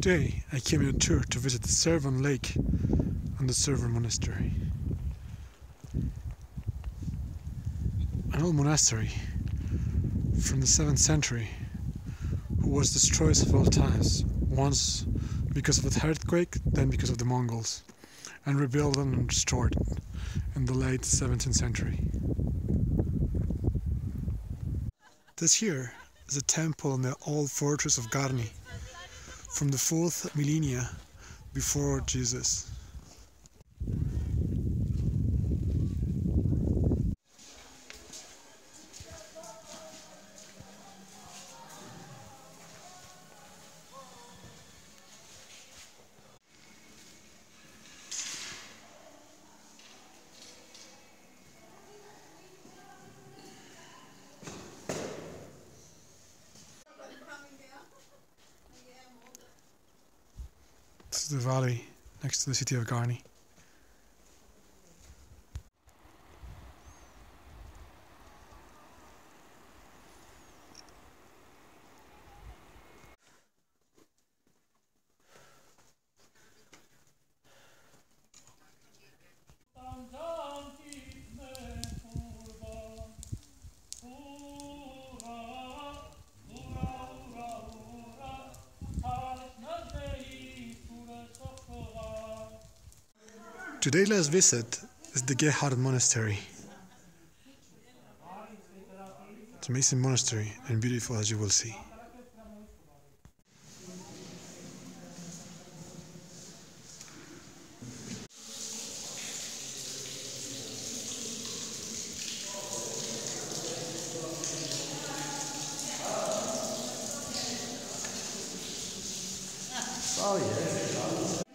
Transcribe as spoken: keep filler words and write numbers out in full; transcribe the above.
Today I came on a tour to visit the Sevan Lake and the Gerhard Monastery. An old monastery from the seventh century who was destroyed several times, once because of an earthquake, then because of the Mongols, and rebuilt and restored in the late seventeenth century. This here is a temple in the old fortress of Garni from the fourth millennia before Jesus. This is the valley next to the city of Garni. Today's last visit is the Gerhard Monastery. It's an amazing monastery and beautiful, as you will see. Oh yeah.